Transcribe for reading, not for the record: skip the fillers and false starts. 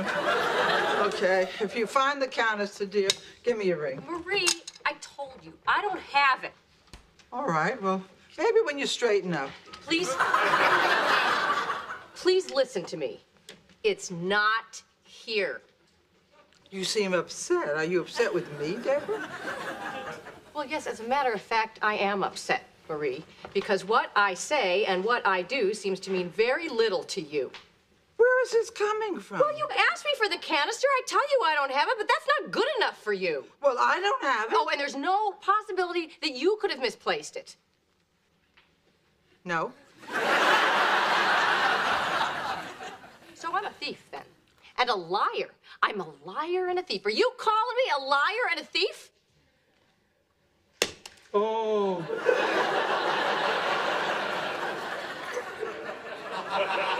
Okay, if you find the canister, dear, give me a ring. Marie, I told you, I don't have it. All right, well, maybe when you straighten up. Please, please listen to me. It's not here. You seem upset. Are you upset with me, Deborah? Well, yes, as a matter of fact, I am upset, Marie, because what I say and what I do seems to mean very little to you. Where is this coming from? Well, you asked me for the canister. I tell you I don't have it, but that's not good enough for you. Well, I don't have it. Oh, and there's no possibility that you could have misplaced it. No. So I'm a thief, then. And a liar. I'm a liar and a thief. Are you calling me a liar and a thief? Oh.